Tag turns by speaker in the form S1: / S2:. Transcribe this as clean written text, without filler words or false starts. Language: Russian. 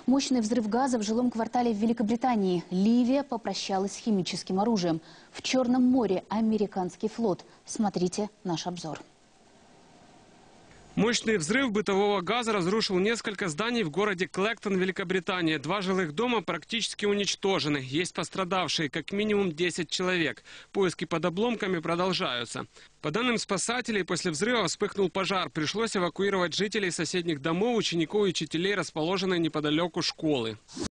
S1: Мощный взрыв газа в жилом квартале в Великобритании. Ливия попрощалась с химическим оружием. В Черном море американский флот. Смотрите наш обзор.
S2: Мощный взрыв бытового газа разрушил несколько зданий в городе Клэктон, Великобритания. 2 жилых дома практически уничтожены. Есть пострадавшие, как минимум 10 человек. Поиски под обломками продолжаются. По данным спасателей, после взрыва вспыхнул пожар. Пришлось эвакуировать жителей соседних домов, учеников и учителей, расположенной неподалеку школы.